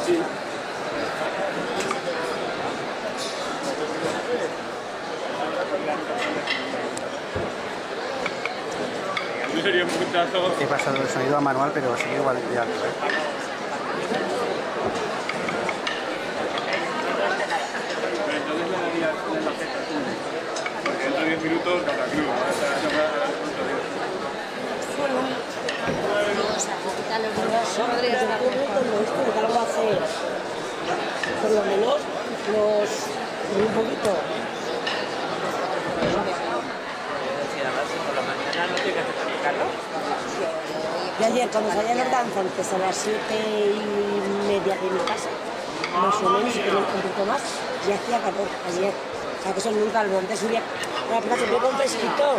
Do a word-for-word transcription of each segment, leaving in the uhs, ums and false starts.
He pasado el sonido a manual, pero sigue igual de alto, ¿eh? Porque dentro de diez minutos cada club. Algo hace, por lo menos, los un poquito. Y ayer cuando salían los danzantes a las siete y media de mi casa, más o menos, y tenía un poquito más, y hacía calor ayer. O sea que eso nunca lo antes subía a la plaza siempre con fresquito.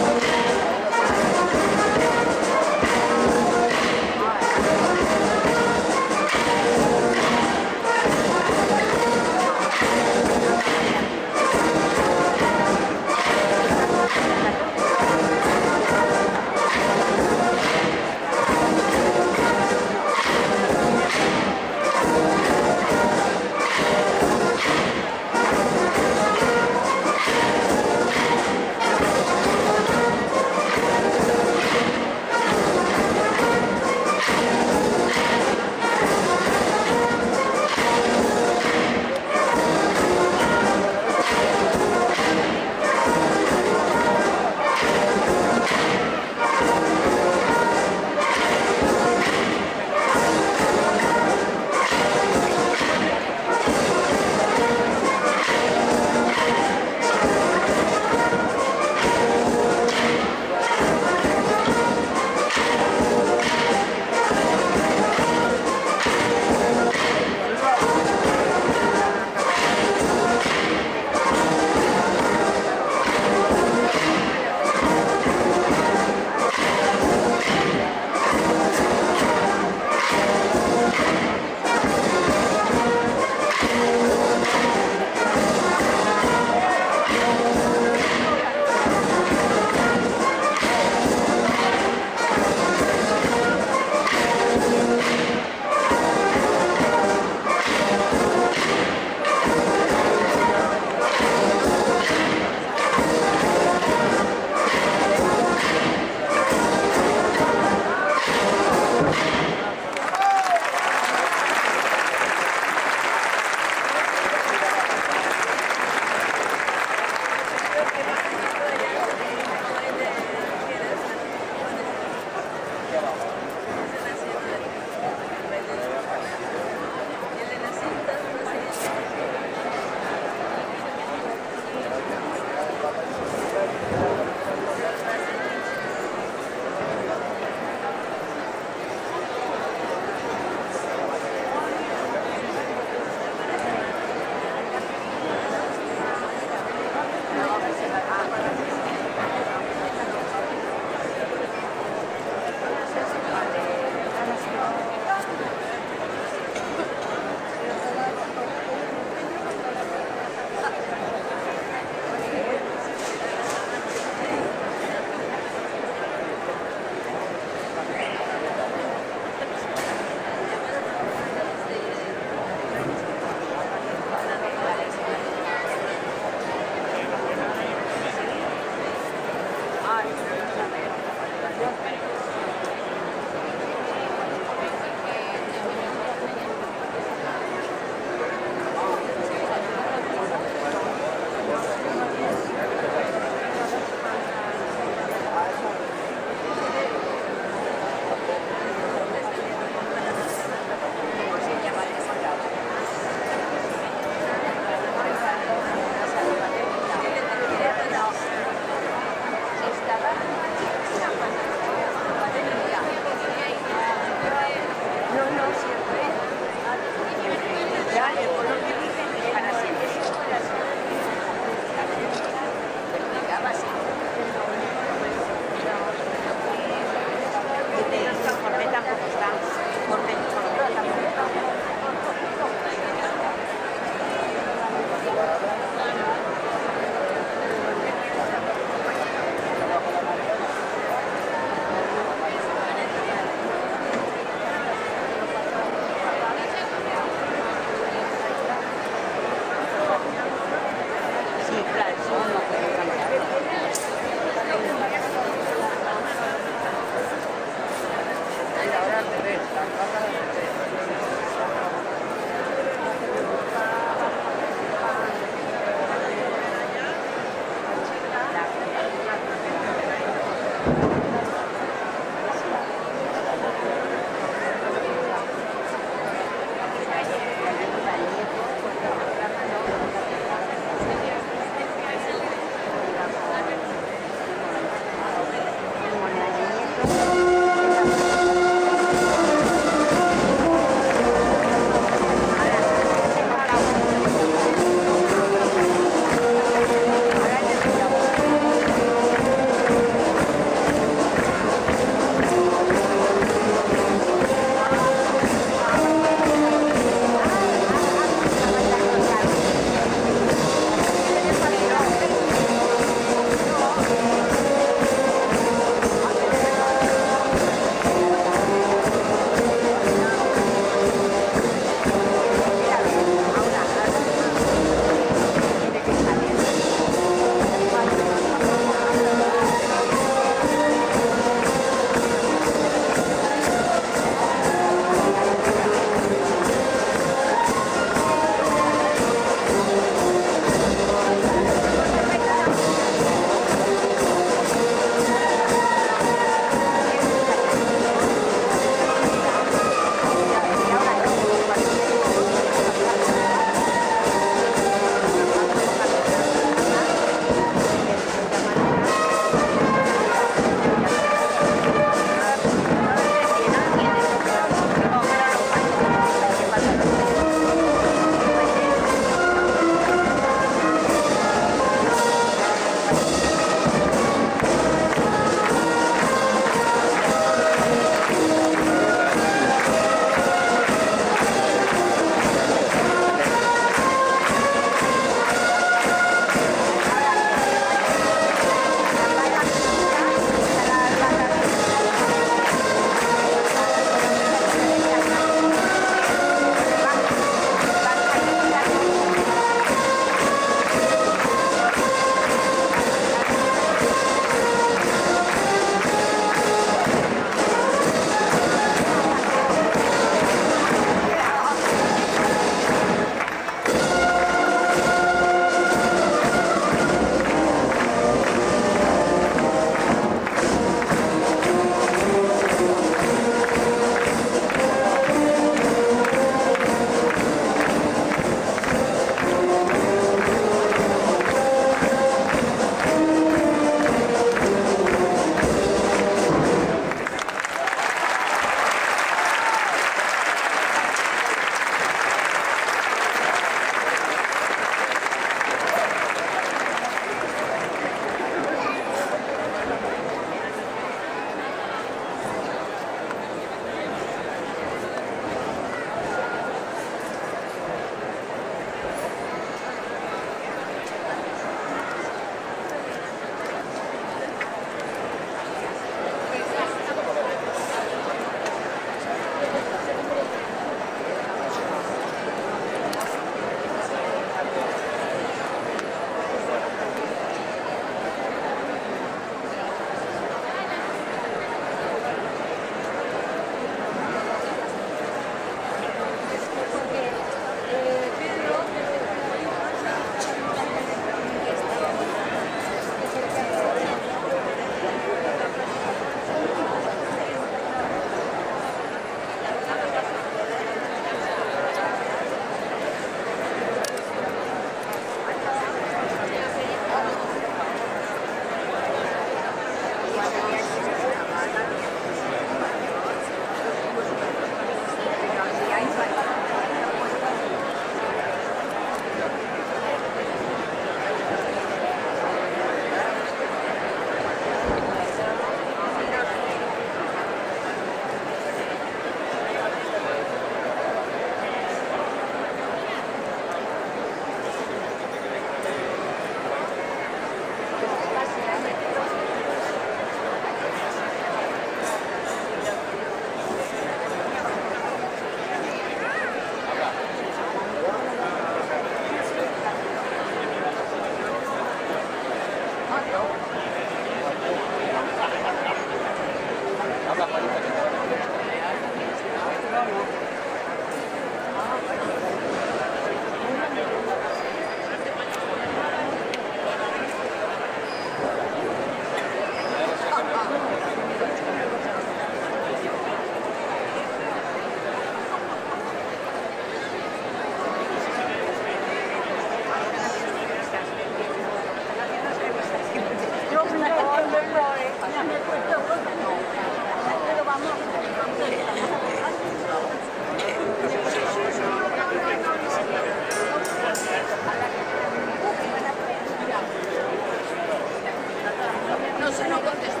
No sé, no contesto.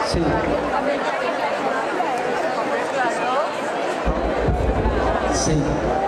Sí. Sí.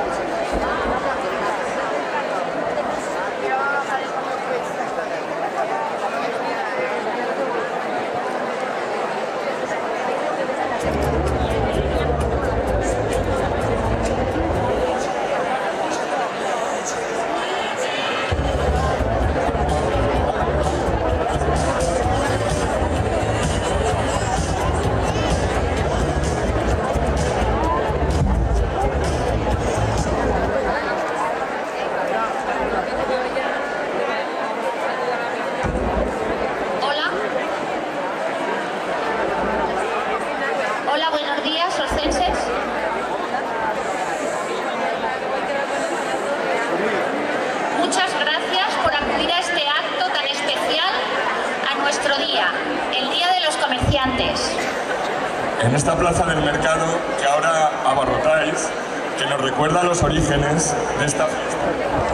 En esta plaza del mercado que ahora abarrotáis, que nos recuerda los orígenes de esta fiesta,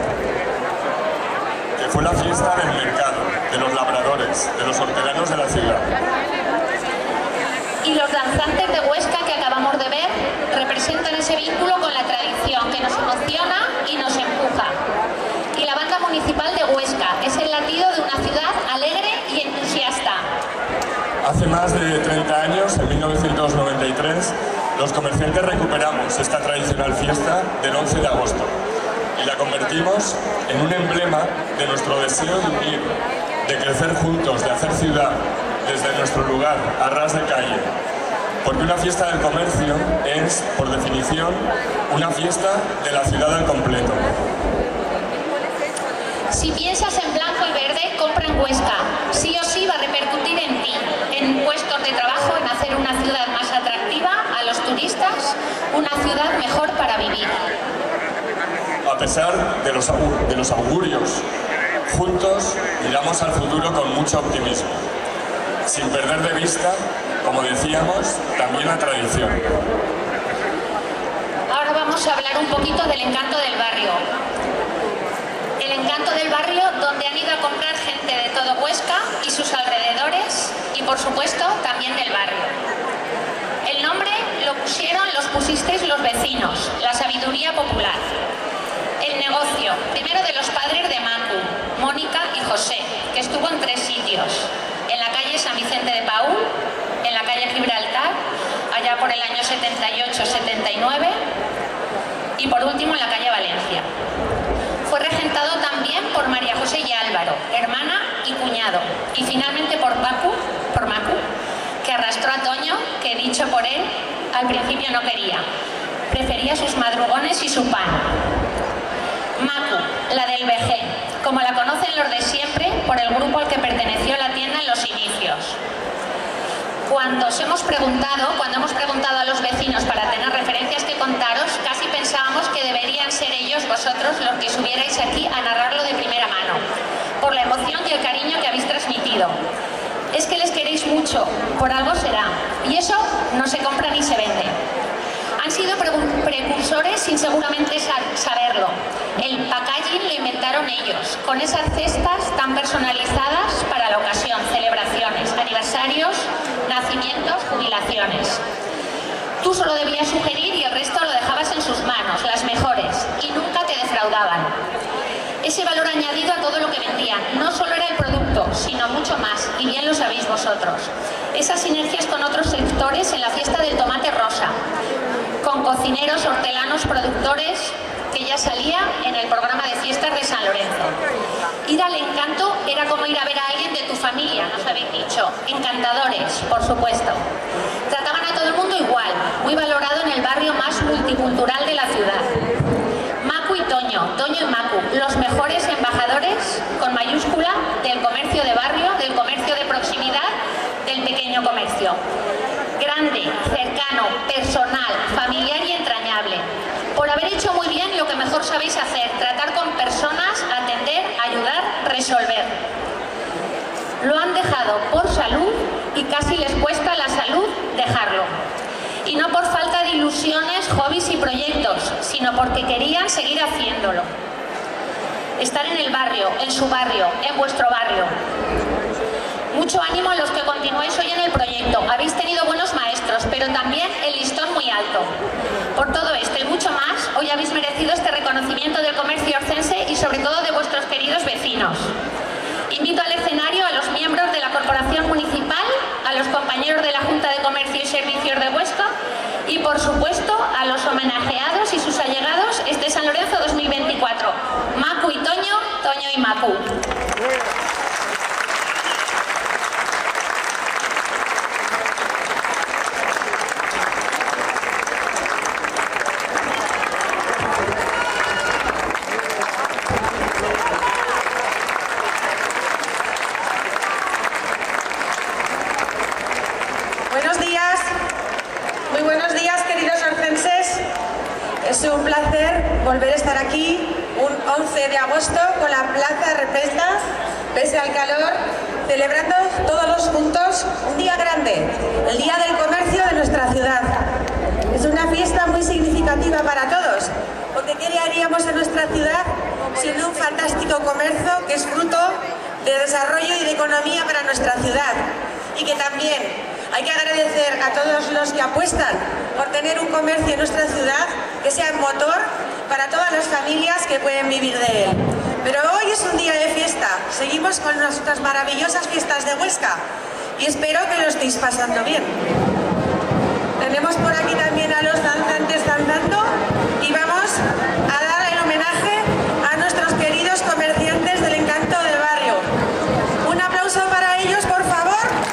que fue la fiesta del mercado, de los labradores, de los hortelanos de la ciudad. Y los danzantes de Huesca que acabamos de ver representan ese vínculo con la tradición que nos emociona y nos empuja. Y la banda municipal de Huesca es el latido de una ciudad alegre y entusiasta. Hace más de treinta años, en mil novecientos noventa y tres, los comerciantes recuperamos esta tradicional fiesta del once de agosto y la convertimos en un emblema de nuestro deseo de unir, de crecer juntos, de hacer ciudad desde nuestro lugar, a ras de calle. Porque una fiesta del comercio es, por definición, una fiesta de la ciudad al completo. Si piensas en blanco y verde, compra en Huesca. Sí o sí va a repercutir en ti, en puestos de trabajo, en hacer una ciudad más atractiva a los turistas, una ciudad mejor para vivir. A pesar de los, de los augurios, juntos miramos al futuro con mucho optimismo, sin perder de vista, como decíamos, también la tradición. Ahora vamos a hablar un poquito del encanto del barrio. El encanto del barrio donde han ido a comprar gente de todo Huesca y sus alrededores y por supuesto también del barrio. El nombre lo pusieron, los pusisteis los vecinos, la sabiduría popular. El negocio, primero de los padres de Macu, Mónica y José, que estuvo en tres sitios, en la calle San Vicente de Paúl, en la calle Gibraltar, allá por el año setenta y ocho setenta y nueve y por último en la calle Valencia. Fue regentado también por María José y Álvaro, hermana y cuñado, y finalmente por Macu, por Macu, que arrastró a Toño, que dicho por él, al principio no quería. Prefería sus madrugones y su pan. Macu, la del V G, como la conocen los de siempre por el grupo al que perteneció la tienda en los inicios. Cuando os hemos preguntado, cuando hemos preguntado a los vecinos para tener referencias que contaros, casi pensábamos que deberían ser ellos, vosotros, los que subierais aquí a narrarlo de primera mano, por la emoción y el cariño que habéis transmitido. Es que les queréis mucho, por algo será, y eso no se compra ni se vende. Han sido precursores sin seguramente saberlo. El packaging lo inventaron ellos, con esas cestas tan personalizadas para la ocasión, celebraciones, aniversarios, nacimientos, jubilaciones. Tú solo debías sugerir y el resto lo dejabas en sus manos, las mejores, y nunca te defraudaban. Ese valor añadido a todo lo que vendían, no solo era el producto, sino mucho más, y bien lo sabéis vosotros. Esas sinergias con otros sectores en la fiesta del tomate rosa, con cocineros, hortelanos, productores, que ya salía en el programa de fiestas de San Lorenzo. Ir al encanto era como ir a ver a alguien de tu familia, nos habéis dicho. Encantadores, por supuesto. Trataban a todo el mundo igual, muy valorado en el barrio más multicultural de la ciudad. Macu y Toño, Toño y Macu, los mejores embajadores, con mayúscula, del comercio de barrio, del comercio de proximidad, del pequeño comercio. Grande, cercano, personal, familiar y entrañable. Por haber hecho muy bien lo que mejor sabéis hacer, tratar con personas, atender, ayudar, resolver. Lo han dejado por salud y casi les cuesta la salud dejarlo. Y no por falta de ilusiones, hobbies y proyectos, sino porque querían seguir haciéndolo. Estar en el barrio, en su barrio, en vuestro barrio. Mucho ánimo a los que continuáis hoy en el proyecto. momento. Habéis tenido buenos maestros, pero también el listón muy alto. Por todo esto y mucho más, hoy habéis merecido este reconocimiento del comercio orcense y sobre todo de vuestros queridos vecinos. Invito al escenario a los miembros de la Corporación Municipal, a los compañeros de la Junta de Comercio y Servicios de Huesca y, por supuesto, a los homenajeados y sus allegados este San Lorenzo dos mil veinticuatro. Macu y Toño, Toño y Macu. Buenos días, muy buenos días, queridos orcenses. Es un placer volver a estar aquí un once de agosto con la plaza repleta, pese al calor, celebrando todos juntos un día grande, el Día del Comercio de nuestra ciudad. Es una fiesta muy significativa para todos, porque ¿qué haríamos en nuestra ciudad sin un fantástico comercio que es fruto de desarrollo y de economía para nuestra ciudad? Y que también hay que agradecer a todos los que apuestan por tener un comercio en nuestra ciudad que sea motor para todas las familias que pueden vivir de él. Pero hoy es un día de fiesta, seguimos con nuestras maravillosas fiestas de Huesca y espero que lo estéis pasando bien. Tenemos por aquí también a los danzantes danzando y vamos a dar el homenaje a nuestros queridos comerciantes del encanto del barrio. Un aplauso para ellos, por favor.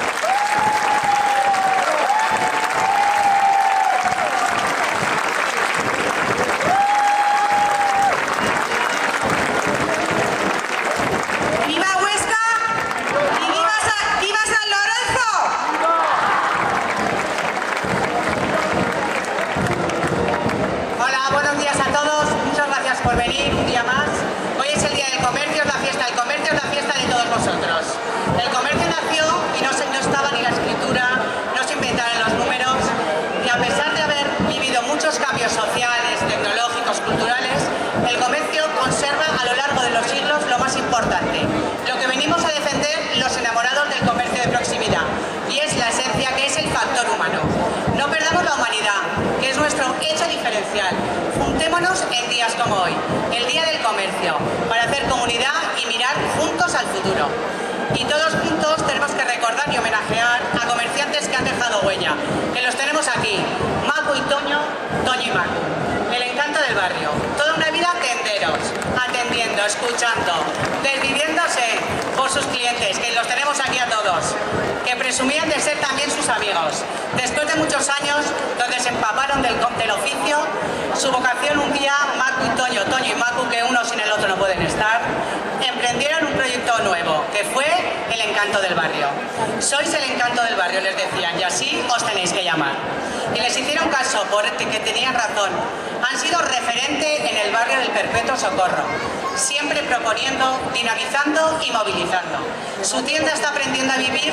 Por venir un día más. Hoy es el Día del Comercio, es la fiesta del comercio, es la fiesta de todos vosotros. El comercio nació y no, se, no estaba ni la escritura, no se inventaron los números, y a pesar de haber vivido muchos cambios sociales, tecnológicos, culturales, el comercio conserva a lo largo de los siglos lo más importante, lo que venimos a defender los enamorados del comercio de proximidad, y es la esencia, que es el factor humano. No perdamos la humanidad, que es nuestro hecho diferencial. Juntémonos en días como hoy, el Día del Comercio, para hacer comunidad y mirar juntos al futuro. Y todos juntos tenemos que recordar y homenajear a comerciantes que han dejado huella, que los tenemos aquí, Macu y Toño, Toño y Macu. El encanto del barrio, toda una vida tenderos, atendiendo, escuchando, desviviéndose por sus clientes, que los tenemos aquí a todos, que presumían de ser también sus amigos. Después de muchos años donde se empaparon del, del oficio, su vocación un día, Macu y Toño, Toño y Macu, que uno sin el otro no pueden estar, emprendieron un proyecto nuevo, que fue el encanto del barrio. Sois el encanto del barrio, les decían, y así os tenéis que llamar. Y les hicieron caso, porque tenían razón. Han sido referente en el barrio del Perpetuo Socorro, siempre proponiendo, dinamizando y movilizando. Su tienda está aprendiendo a vivir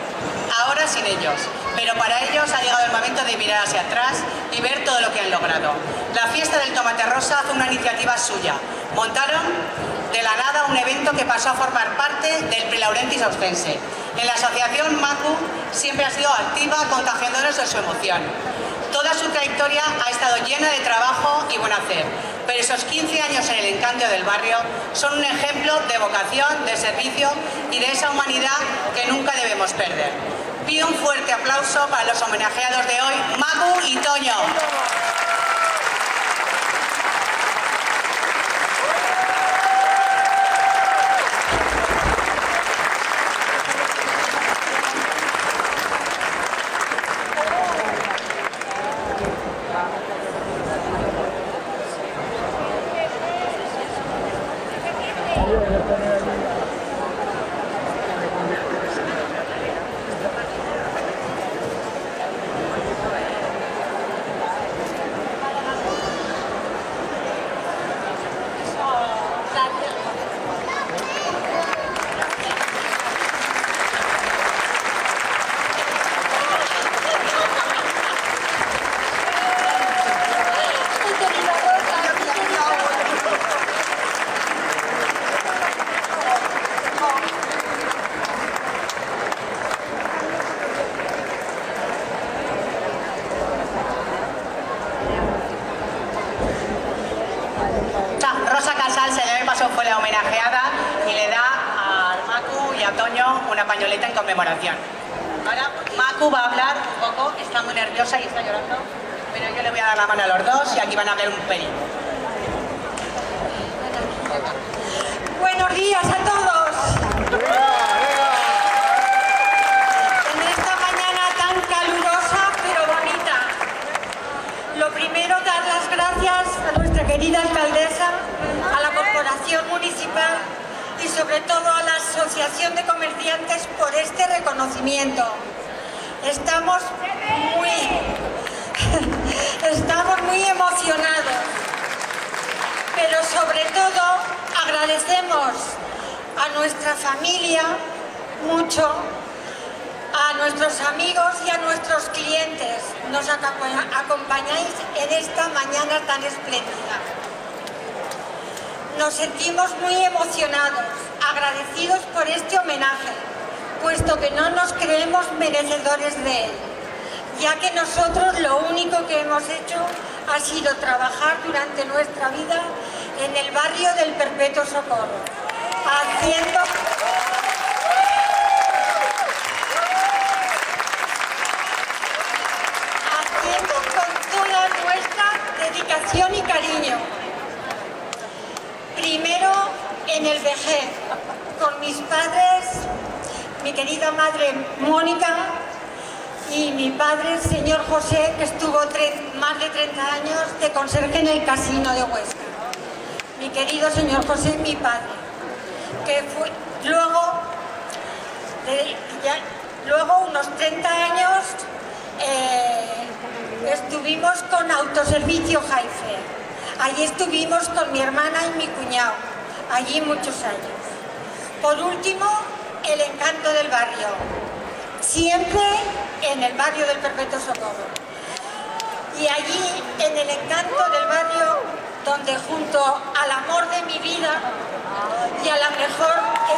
ahora sin ellos, pero para ellos ha llegado el momento de mirar hacia atrás y ver todo lo que han logrado. La fiesta del tomate rosa fue una iniciativa suya. Montaron de la nada un evento que pasó a formar parte del Prelaurentis Austense. En la asociación Macu siempre ha sido activa, contagiándonos de su emoción. Toda su trayectoria ha estado llena de trabajo y buen hacer, pero esos quince años en el encanto del barrio son un ejemplo de vocación, de servicio y de esa humanidad que nunca debemos perder. Pido un fuerte aplauso para los homenajeados de hoy, Macu y Toño. caso fue la homenajeada y le da a Macu y a Toño una pañoleta en conmemoración. Ahora Macu va a hablar un poco, está muy nerviosa y está llorando, pero yo le voy a dar la mano a los dos y aquí van a hablar un pelín. Buenos días a todos. En esta mañana tan calurosa pero bonita. Lo primero, dar las gracias a nuestra querida alcaldesa, a la corporación municipal y sobre todo a la Asociación de Comerciantes por este reconocimiento. Estamos muy, estamos muy emocionados, pero sobre todo agradecemos a nuestra familia mucho, a nuestros amigos y a nuestros clientes. Nos acompañáis en esta mañana tan espléndida. Nos sentimos muy emocionados, agradecidos por este homenaje, puesto que no nos creemos merecedores de él, ya que nosotros lo único que hemos hecho ha sido trabajar durante nuestra vida en el barrio del Perpetuo Socorro, haciendo... haciendo con toda nuestra dedicación y cariño. Primero en el vejez, con mis padres, mi querida madre Mónica y mi padre, el señor José, que estuvo más de treinta años de conserje en el casino de Huesca. Mi querido señor José, mi padre, que fue, luego, de, ya, luego unos treinta años eh, estuvimos con Autoservicio Jaife. Allí estuvimos con mi hermana y mi cuñado, allí muchos años. Por último, el encanto del barrio, siempre en el barrio del Perpetuo Socorro. Y allí, en el encanto del barrio, donde junto al amor de mi vida y a la mejor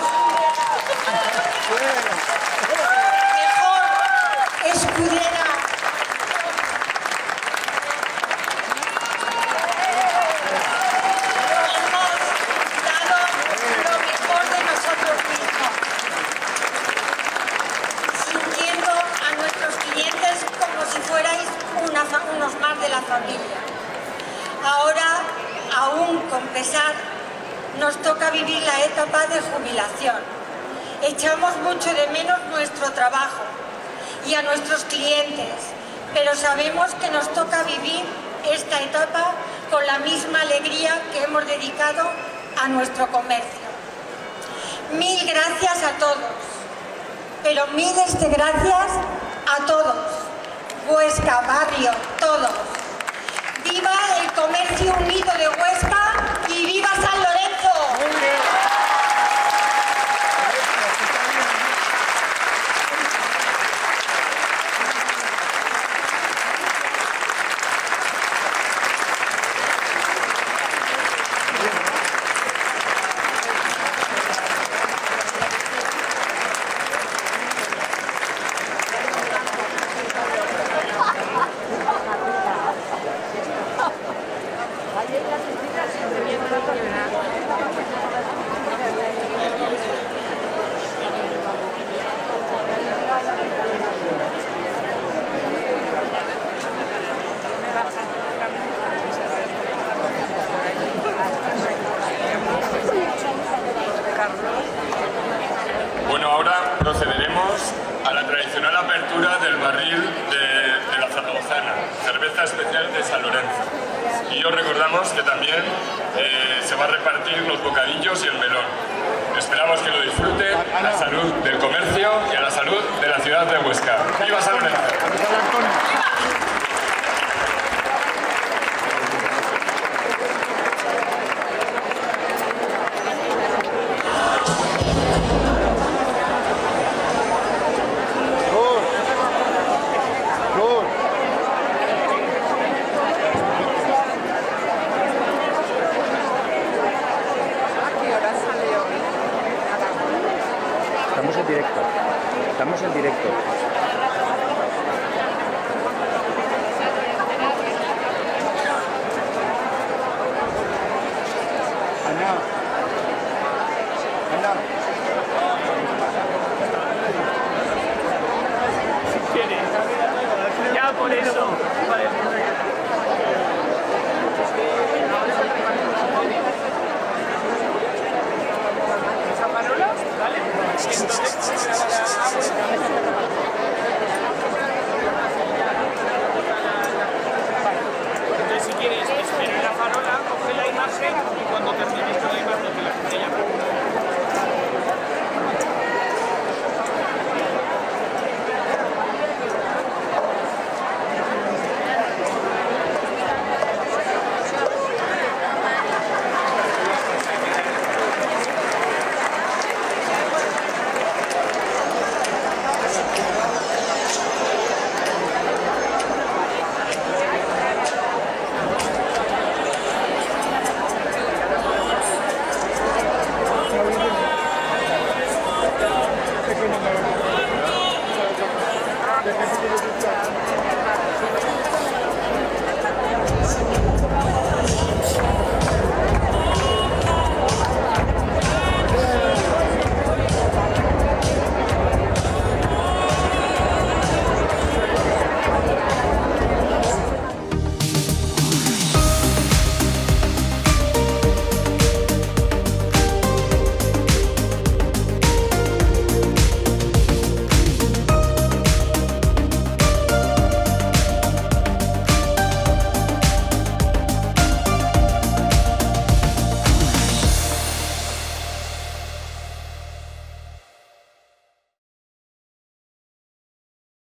escudera, mejor escudera unos más de la familia. Ahora, aún con pesar, nos toca vivir la etapa de jubilación. Echamos mucho de menos nuestro trabajo y a nuestros clientes, pero sabemos que nos toca vivir esta etapa con la misma alegría que hemos dedicado a nuestro comercio. Mil gracias a todos, pero miles de gracias a todos. Huesca, barrio, todos. ¡Viva el comercio unido de Huesca y viva San Lorenzo! Bueno, ahora procederemos a la tradicional apertura del barril de, de la zaragozana, cerveza especial de San Lorenzo. Y os recordamos que también eh, se va a repartir los bocadillos y el melón. Esperamos que lo disfruten a la salud del comercio y a la salud de la ciudad de Huesca. ¡Viva San Lorenzo! Estamos en directo. Estamos en directo. Ana. Moreno.